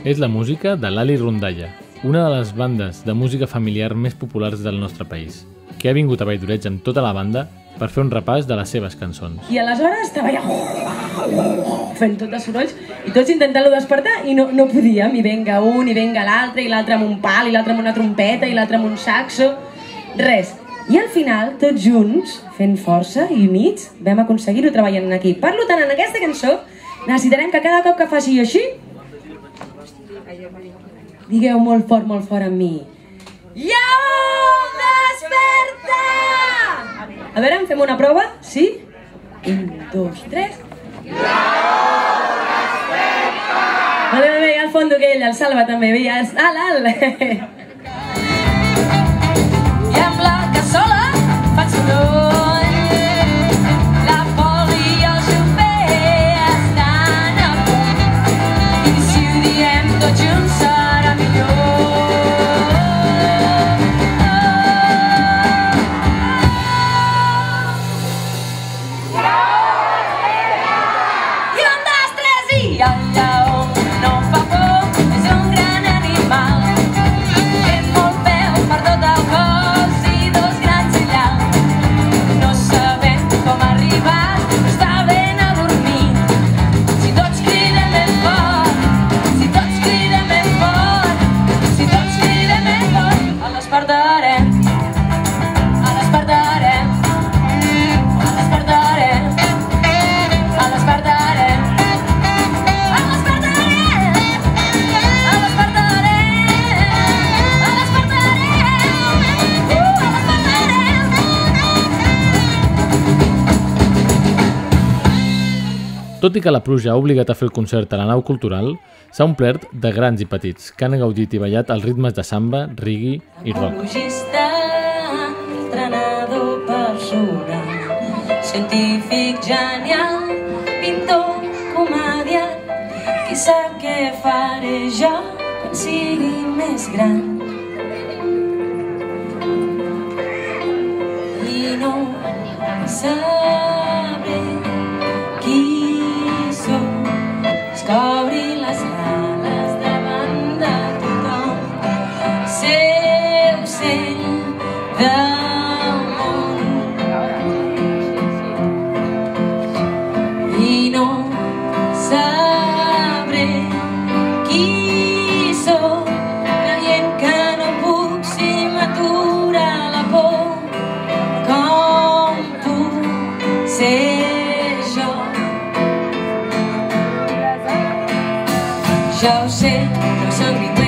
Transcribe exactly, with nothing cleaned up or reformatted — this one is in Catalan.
És la música de l'Ali Rondalla, una de les bandes de música familiar més populars del nostre país, que ha vingut a Valldoreig amb tota la banda per fer un repàs de les seves cançons. I aleshores estava allà fent tot de sorolls i tots intentant-lo despertar i no, no podíem, i venga un, i venga l'altre, i l'altre amb un pal, i l'altre amb una trompeta, i l'altre amb un saxo, res. I al final, tots junts, fent força i units, vam aconseguir-ho treballant en equip. Per tant, en aquesta cançó necessitarem que cada cop que faci així, digueu molt fort, molt fort amb mi. Lleó, desperta! A veure, en fem una prova? Sí? Un, dos, tres... Lleó, desperta! Vale, bé, bé, al fons aquell, el Salva també, bé, alt, alt! I amb la cassola faig soroll, la poli i el xofer estan a punt, i si ho diem tots junts serà millor. I un, dos, tres i... El lleó no fa por, és un gran animal, té molt pèl per tot el cos i dos grans ullals. No sabem com ha arribat, però està ben adormit. Si tots cridem ben fort, si tots cridem ben fort, si tots cridem ben fort, el despertarem, el despertarem, el despertarem, el despertarem, el despertarem, el despertarem, el despertarem, uh, el despertarem. Tot i que la pluja ha obligat a fer el concert a la nau cultural, s'ha omplert de grans i petits que han gaudit i ballat als ritmes de samba, reggae i rock. Ecologista, entrenador personal, científic genial, pintor, comediant, qui sap què faré jo quan sigui més gran. I no sabré qui sóc, descobri les ales davant de tothom, ser ocell del món. I no sabré qui sóc, creient que no puc si m'atura la por, com tu ser jo. Jo ho sé, no som ningú